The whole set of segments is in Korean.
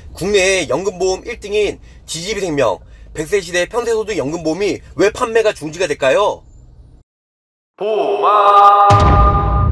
국내 연금보험 1등인 DGB생명 100세 시대 평생소득 연금보험이 왜 판매가 중지가 될까요? 보호망.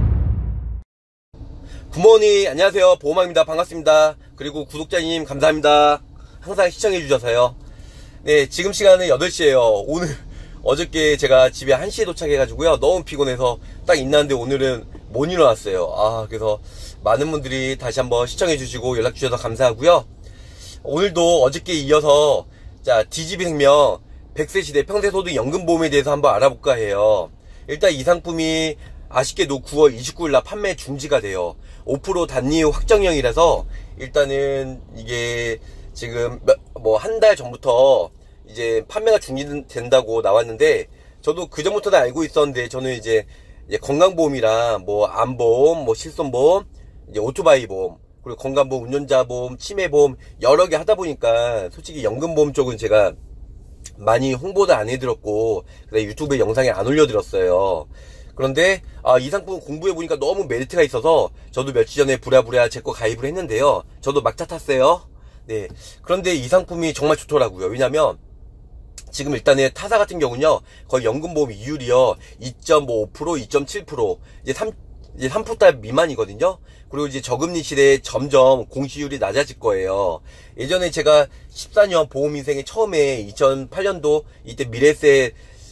굿모닝, 안녕하세요. 보호망입니다. 반갑습니다. 그리고 구독자님 감사합니다. 항상 시청해주셔서요. 네, 지금 시간은 8시에요. 어저께 제가 집에 1시에 도착해가지고요. 너무 피곤해서 딱 있는데 오늘은 못 일어났어요. 그래서 많은 분들이 다시 한번 시청해주시고 연락주셔서 감사하고요. 오늘도 어저께 이어서 자, DGB생명 100세 시대 평생소득 연금보험에 대해서 한번 알아볼까 해요. 일단 이 상품이 아쉽게도 9월 29일날 판매 중지가 돼요. 5% 단리후 확정형이라서 일단은 이게 지금 한 달 전부터 이제 판매가 중지된다고 나왔는데, 저도 그 전부터는 알고 있었는데, 저는 이제 건강보험이랑 암보험, 실손보험, 이제 오토바이 보험, 그리고 건강보험, 운전자보험, 치매보험 여러 개 하다 보니까 솔직히 연금보험 쪽은 제가 많이 홍보도 안 해드렸고, 그다음에 유튜브에 영상에 안 올려드렸어요. 그런데 이 상품 공부해보니까 너무 메리트가 있어서 저도 며칠 전에 부랴부랴 제 거 가입을 했는데요. 저도 막차 탔어요. 네. 그런데 이 상품이 정말 좋더라고요. 왜냐면 지금 일단은 타사 같은 경우는요, 거의 연금보험 이율이요 2.5%, 2.7%, 이제 3% 미만이거든요. 그리고 이제 저금리 시대에 점점 공시율이 낮아질 거예요. 예전에 제가 14년 보험 인생에 처음에 2008년도 이때 미래세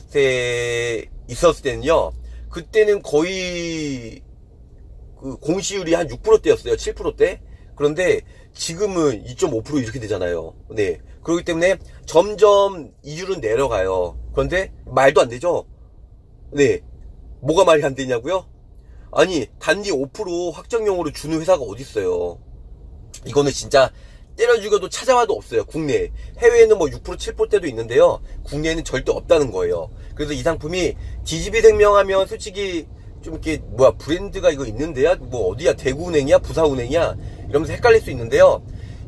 있었을 때는요, 그때는 거의 그 공시율이 한 6%대였어요. 7%대. 그런데 지금은 2.5% 이렇게 되잖아요. 네. 그렇기 때문에 점점 이율은 내려가요. 그런데 말도 안 되죠? 네. 뭐가 말이 안 되냐고요? 아니, 단지 5% 확정형으로 주는 회사가 어딨어요. 이거는 진짜 때려 죽여도 찾아와도 없어요. 국내에. 해외에는 6%, 7%대도 있는데요. 국내에는 절대 없다는 거예요. 그래서 이 상품이 DGB생명 하면 솔직히 좀 이렇게 브랜드가 이거 있는데요. 어디야? 대구은행이야? 부사은행이야? 이러면서 헷갈릴 수 있는데요.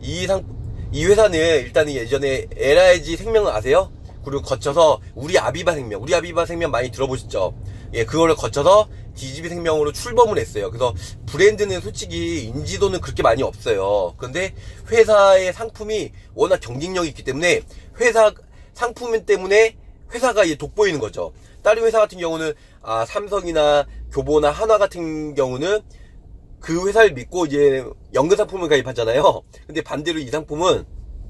이 회사는 일단은 예전에 LIG 생명 아세요? 그리고 거쳐서 우리 아비바 생명 많이 들어보셨죠? 예, 그거를 거쳐서 DGB생명으로 출범을 했어요. 그래서 브랜드는 솔직히 인지도는 그렇게 많이 없어요. 그런데 회사의 상품이 워낙 경쟁력이 있기 때문에 회사 상품 때문에 회사가 돋보이는 거죠. 다른 회사 같은 경우는 삼성이나 교보나 한화 같은 경우는 그 회사를 믿고 이제 연금상품을 가입하잖아요. 근데 반대로 이 상품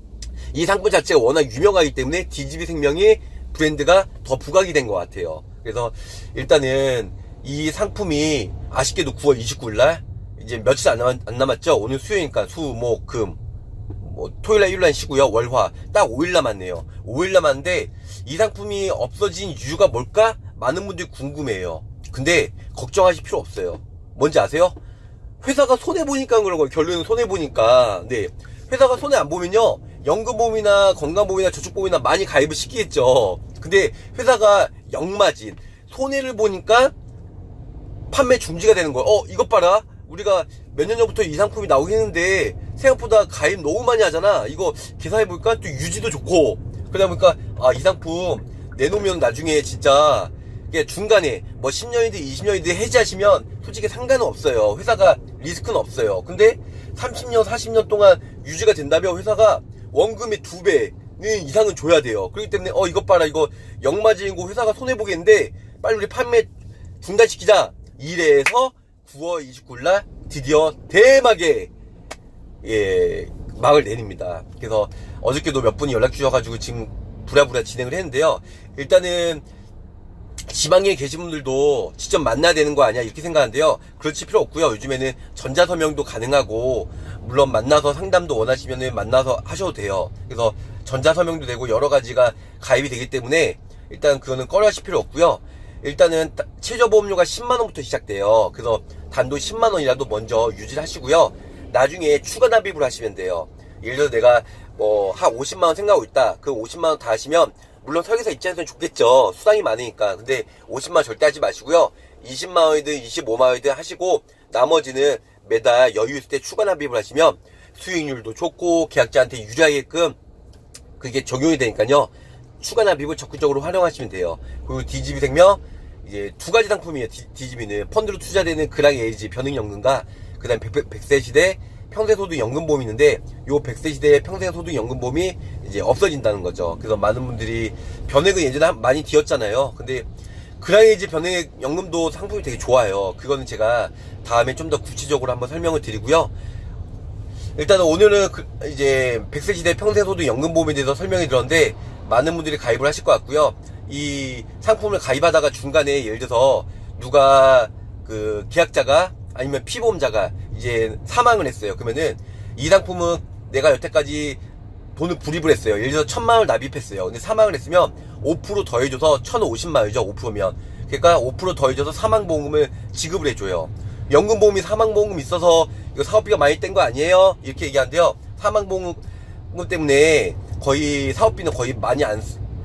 자체가 워낙 유명하기 때문에 DGB생명이 브랜드가 더 부각이 된 것 같아요. 그래서 일단은 이 상품이 아쉽게도 9월 29일날 이제 며칠 안 남았죠. 오늘 수요일이니까 수, 목, 금, 토요일날 일요일날 쉬고요. 월화 딱 5일 남았네요. 5일 남았는데 이 상품이 없어진 이유가 뭘까? 많은 분들이 궁금해요. 근데 걱정하실 필요 없어요. 뭔지 아세요? 회사가 손해보니까 그런 거예요. 결론은 손해보니까. 네. 회사가 손해 안 보면요, 연금보험이나 건강보험이나 저축보험이나 많이 가입을 시키겠죠. 근데 회사가 역마진 손해를 보니까 판매 중지가 되는 거예요. 이것 봐라, 우리가 몇 년 전부터 이 상품이 나오긴 했는데 생각보다 가입 너무 많이 하잖아. 이거 계산해볼까? 또 유지도 좋고. 그러다 보니까 이 상품 내놓으면 나중에 진짜 중간에 10년이든 20년이든 해지하시면 솔직히 상관은 없어요. 회사가 리스크는 없어요. 근데 30년 40년 동안 유지가 된다면 회사가 원금의 2배는 이상은 줘야 돼요. 그렇기 때문에 이것 봐라, 이거 역마진이고 회사가 손해보겠는데 빨리 우리 판매 중단시키자, 이래서 9월 29일날 드디어 대막의 막을 내립니다. 그래서 어저께도 몇 분이 연락 주셔가지고 지금 부랴부랴 진행을 했는데요. 일단은 지방에 계신 분들도 직접 만나야 되는 거 아니야 이렇게 생각하는데요. 그렇지 필요 없고요. 요즘에는 전자서명도 가능하고, 물론 만나서 상담도 원하시면 만나서 하셔도 돼요. 그래서 전자서명도 되고 여러 가지가 가입이 되기 때문에 일단 그거는 꺼려하실 필요 없고요. 일단은 최저보험료가 10만원부터 시작돼요. 그래서 단돈 10만원이라도 먼저 유지를 하시고요. 나중에 추가 납입을 하시면 돼요. 예를 들어 내가 한 50만원 생각하고 있다. 그 50만원 다 하시면, 물론 설계사 입장에서는 좋겠죠. 수당이 많으니까. 근데 50만원 절대 하지 마시고요. 20만원이든 25만원이든 하시고, 나머지는 매달 여유 있을 때 추가 납입을 하시면 수익률도 좋고 계약자한테 유리하게끔 그게 적용이 되니까요. 추가 납입을 적극적으로 활용하시면 돼요. 그리고 DGB생명 이제 두 가지 상품이에요. DGB는 펀드로 투자되는 그랑 에이지 변흥연금과 그 다음 100세 시대 평생소득연금보험이 있는데 요 100세 시대의 평생소득연금보험이 이제 없어진다는 거죠. 그래서 많은 분들이 변액은 예전에 많이 뒤었잖아요. 근데 그라이즈 변액연금도 상품이 되게 좋아요. 그거는 제가 다음에 좀 더 구체적으로 한번 설명을 드리고요. 일단은 오늘은 이제 100세 시대 평생소득연금보험에 대해서 설명해 드렸는데 많은 분들이 가입을 하실 것 같고요. 이 상품을 가입하다가 중간에 예를 들어서 누가 그 계약자가 아니면 피보험자가 이제 사망을 했어요. 그러면은 이 상품은 내가 여태까지 돈을 불입을 했어요. 예를 들어서 1000만원을 납입했어요. 근데 사망을 했으면 5% 더해줘서 1050만원이죠. 5%면. 그러니까 5% 더해줘서 사망보험금을 지급을 해줘요. 연금보험이 사망보험금 있어서 이거 사업비가 많이 뗀 거 아니에요? 이렇게 얘기하는데요. 사망보험금 때문에 거의 사업비는 거의 많이 안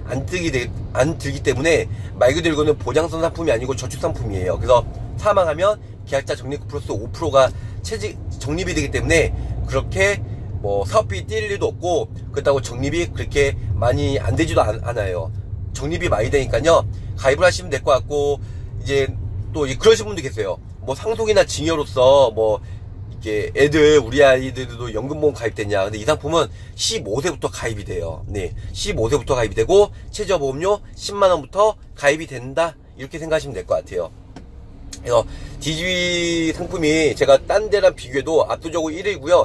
들기 때문에 말 그대로 이거는 보장성 상품이 아니고 저축상품이에요. 그래서 사망하면 계약자 적립금 플러스 5%가 적립이 되기 때문에 그렇게 뭐 사업비 뛸 일도 없고 그렇다고 적립이 그렇게 많이 안 되지도 않아요. 적립이 많이 되니까요. 가입을 하시면 될 것 같고 이제 또 그러신 분도 계세요. 뭐 상속이나 증여로서 뭐 이게 애들 우리 아이들도 연금보험 가입됐냐. 근데 이 상품은 15세부터 가입이 돼요. 네, 15세부터 가입이 되고 최저보험료 10만원부터 가입이 된다. 이렇게 생각하시면 될 것 같아요. 그래서 DGB 상품이 제가 딴 데랑 비교해도 압도적으로 1위고요.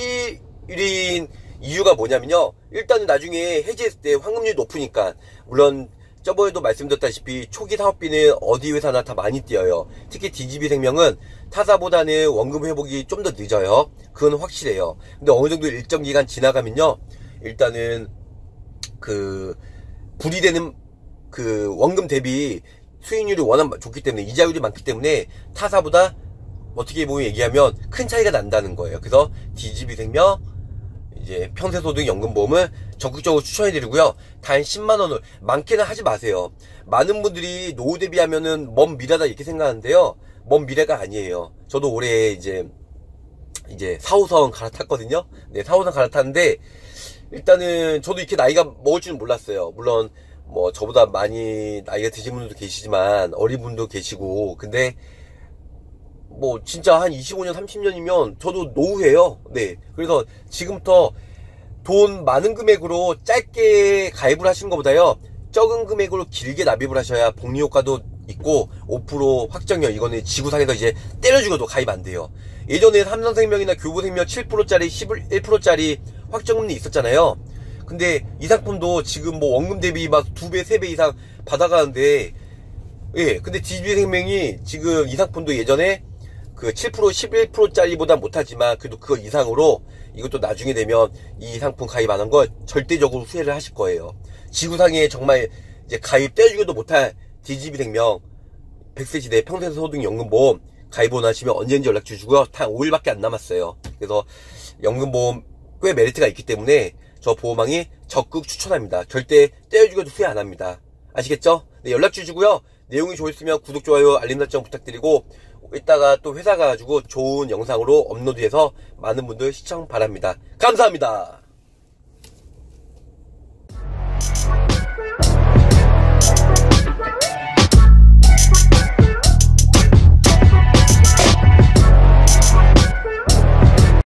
1위인 이유가 뭐냐면요. 일단은 나중에 해지했을 때 환급률이 높으니까 물론 저번에도 말씀드렸다시피 초기 사업비는 어디 회사나 다 많이 뛰어요. 특히 DGB생명은 타사보다는 원금 회복이 좀 더 늦어요. 그건 확실해요. 근데 어느 정도 일정 기간 지나가면요. 일단은 그 불이되는 그 원금 대비 수익률이 워낙 좋기 때문에 이자율이 많기 때문에 타사보다 어떻게 보면 얘기하면 큰 차이가 난다는 거예요. 그래서 DGB생명 이제 평생소득연금보험을 적극적으로 추천해드리고요. 단 10만원을 많게는 하지 마세요. 많은 분들이 노후 대비하면은 먼 미래다 이렇게 생각하는데요. 먼 미래가 아니에요. 저도 올해 이제 4호선 갈아탔거든요. 네, 4호선 갈아탔는데 일단은 저도 이렇게 나이가 먹을 줄은 몰랐어요. 물론 뭐 저보다 많이 나이가 드신 분들도 계시지만 어린 분도 계시고 근데 뭐 진짜 한 25년 30년이면 저도 노후예요. 네, 그래서 지금부터 돈 많은 금액으로 짧게 가입을 하시는 것보다요 적은 금액으로 길게 납입을 하셔야 복리효과도 있고 5% 확정료 이거는 지구상에서 이제 때려주고도 가입 안 돼요. 예전에 삼성생명이나 교보생명 7%짜리 11%짜리 확정금리 있었잖아요. 근데 이 상품도 지금 뭐 원금 대비 막 2배 3배 이상 받아가는데 예, 근데 DGB생명이 지금 이 상품도 예전에 그 7% 11%짜리보다 못하지만 그래도 그거 이상으로 이것도 나중에 되면 이 상품 가입 안 한 거 절대적으로 후회를 하실 거예요. 지구상에 정말 이제 가입 떼어주기도 못할 DGB생명 100세 시대 평생소득연금보험 가입 원하시면 언제든지 연락 주시고요. 단 5일밖에 안 남았어요. 그래서 연금보험 꽤 메리트가 있기 때문에 저 보험왕이 적극 추천합니다. 절대 떼어주기도 후회 안 합니다. 아시겠죠? 네, 연락 주시고요. 내용이 좋으시면 구독, 좋아요, 알림 설정 부탁드리고 이따가 또 회사 가가지고 좋은 영상으로 업로드해서 많은 분들 시청 바랍니다. 감사합니다.